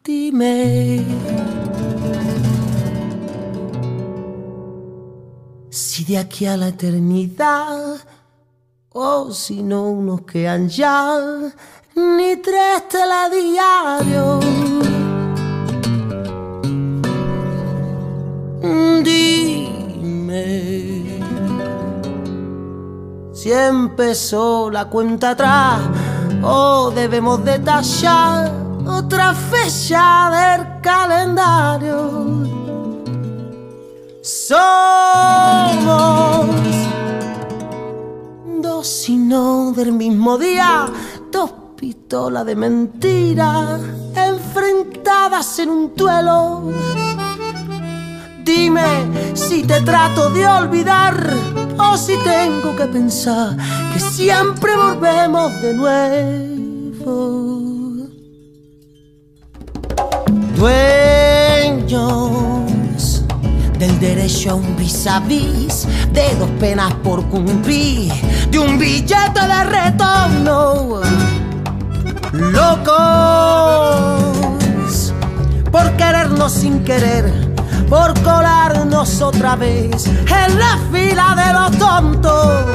Dime si de aquí a la eternidad o si no nos quedan ya ni 3 telediarios. Dime si empezó la cuenta atrás o debemos detallar otra fecha del calendario. Somos dos y no del mismo día, dos pistolas de mentira enfrentadas en un duelo. Dime si te trato de olvidar o si tengo que pensar que siempre volvemos de nuevo. Dueños del derecho a un vis a vis, de 2 penas por cumplir, de un billete de retorno. Locos por querernos sin querer, por colarnos otra vez en la fila de los tontos.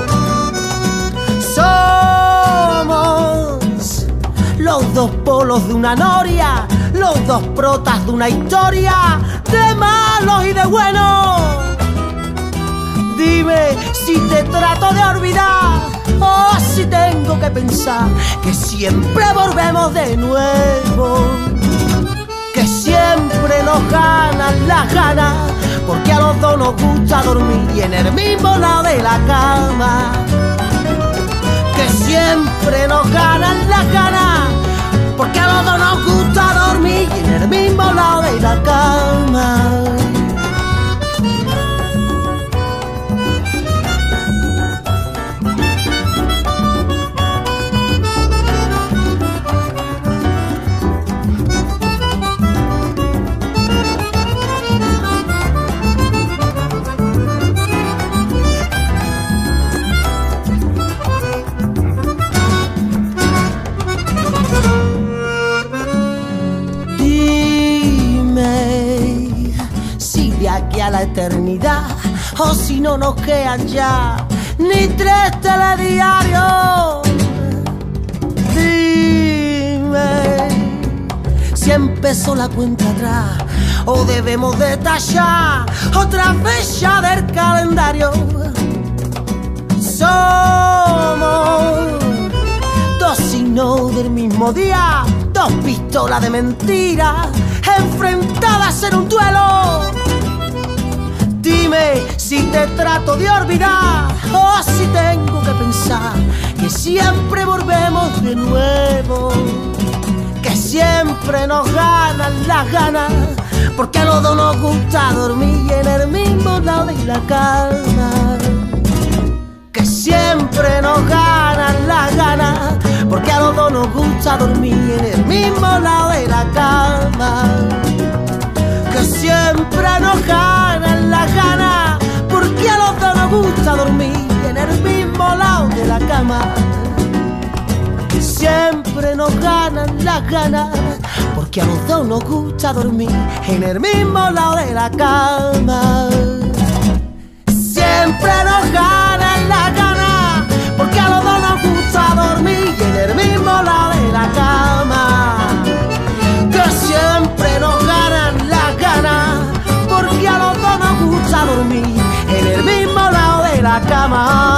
Somos los 2 polos de una noria, los 2 protas de una historia de malos y de buenos. Dime si te trato de olvidar o si tengo que pensar que siempre volvemos de nuevo, que siempre nos ganan las ganas, porque a los 2 nos gusta dormir y en el mismo lado de la cama. Que siempre nos ganan las ganas, porque a los 2 nos gusta dormir y en el mismo lado de la cama. Aquí a la eternidad o si no nos quedan ya ni 3 telediarios. Dime si empezó la cuenta atrás o debemos detallar otra fecha del calendario. Somos 2 y no del mismo día, 2 pistolas de mentira enfrentadas en un duelo. Dime si te trato de olvidar o si tengo que pensar que siempre volvemos de nuevo, que siempre nos ganan las ganas, porque a los 2 nos gusta dormir en el mismo lado de la cama. Que siempre nos ganan las ganas, porque a los 2 nos gusta dormir en el mismo lado de la cama. Que siempre nos ganan las ganas, porque a los 2 nos gusta dormir en el mismo lado de la cama. Que siempre nos ganan las ganas, porque a los 2 nos gusta dormir en el mismo lado de la cama. Siempre nos ganan las ganas, porque a los 2 nos gusta dormir en el mismo lado de la cama. Que siempre nos ganan las ganas, porque a los 2 nos gusta dormir en el mismo lado de la cama.